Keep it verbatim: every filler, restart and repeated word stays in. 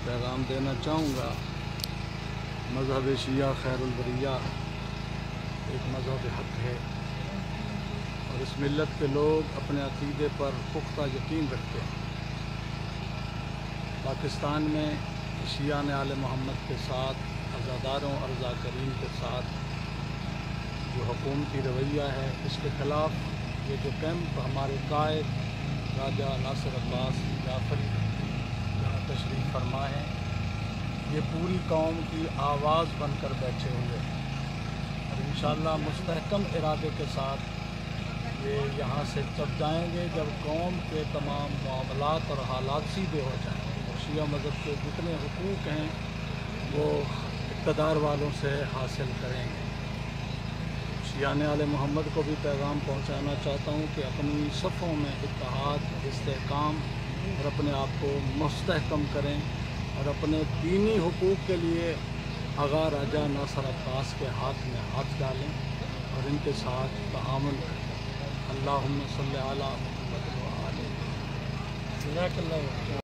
پیغام دینا چاہوں گا، مذہب شیعہ خیر البریہ ایک مذہب حق ہے اور اس ملت کے لوگ اپنے عقیدے پر پختہ یقین رکھتے ہیں۔ پاکستان میں شیعہ آل محمد کے ساتھ، عزاداروں اور ذاکرین کے ساتھ جو حکومتی رویہ ہے، اس کے خلاف یہ جو کیمپ ہمارے قائد راجہ ناصر عباس جعفری جہاں تشریف فرما ہے، یہ پوری قوم کی آواز بن کر بیٹھے ہوئے ہیں اور انشاءاللہ مستحکم ارادے کے ساتھ یہ یہاں سے جب جائیں گے جب قوم کے تمام معاملات اور حالات سیدھے ہو جائیں گے، شیعہ مذہب کے جتنے حقوق ہیں وہ اقتدار والوں سے حاصل کریں گے۔ شیعہ آل محمد کو بھی پیغام پہنچانا چاہتا ہوں کہ اپنی صفوں میں اتحاد، استحکام اور اپنے آپ کو مستحکم کریں اور اپنے دینی حقوق کے لیے آغا راجہ ناصر عباس کے ہاتھ میں ہاتھ ڈالیں اور ان کے ساتھ تعاون کریں۔ اللہم صلی علی محمد و آلہ۔